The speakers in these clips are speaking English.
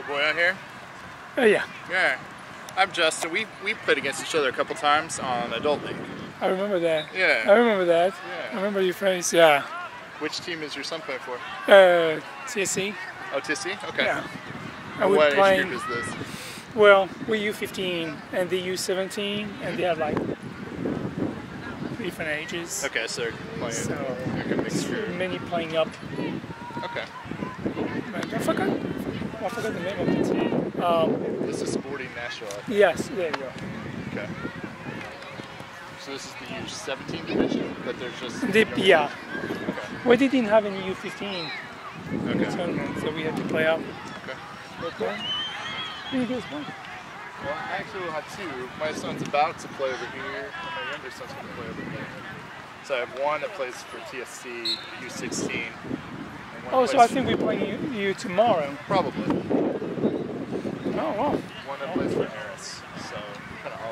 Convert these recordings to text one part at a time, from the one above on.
boy out here? Yeah. Yeah. I'm Justin. We played against each other a couple times on Adult League. I remember that. Yeah. I remember that. Yeah. I remember your face, yeah. Which team is your son playing for? TSC. Oh, TSC? Okay. Yeah. And what age group is this? Well, we're U15 and the U17, and they have like different ages. Okay, so they're playing like a it's mixture. many playing up. Okay. I forgot the name of the team. This is Sporting Nashville. Yes, there you go. Okay. So this is the U17 division, but there's just... Yeah. Okay. We didn't have any U15 tournament, so we had to play up. Okay. Okay. You guys won? Well, I actually will have two. My son's about to play over here, and my younger son's going to play over there. So I have one that plays for TSC, U16. Oh, so I think we're playing you tomorrow. Probably. Oh, wow. One that plays for Harris, so kind of all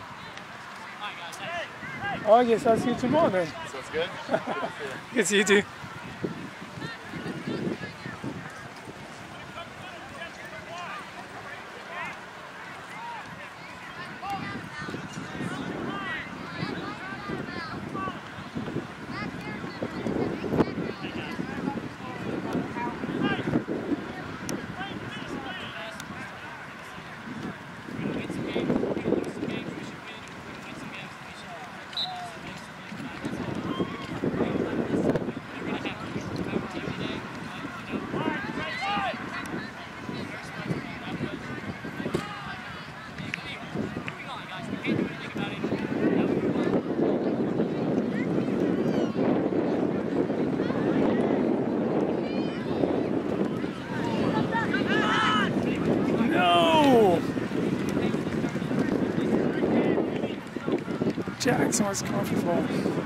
over. Oh, I guess I'll see you tomorrow then. Sounds good? Good to see you too. Jackson was comfortable.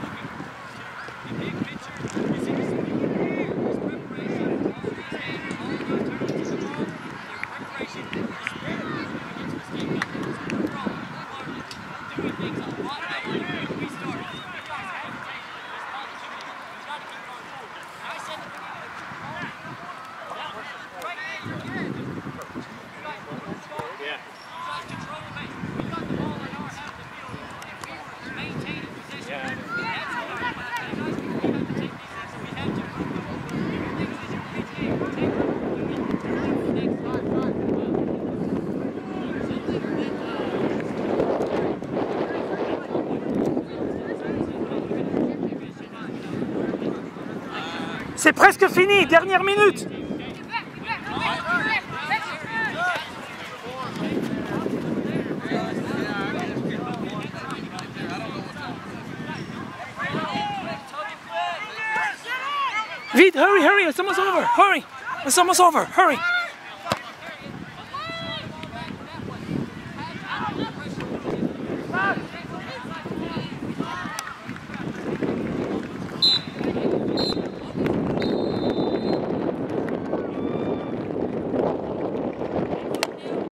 C'est presque fini, dernière minute. Vite, hurry, hurry, it's almost over, hurry, it's almost over, hurry.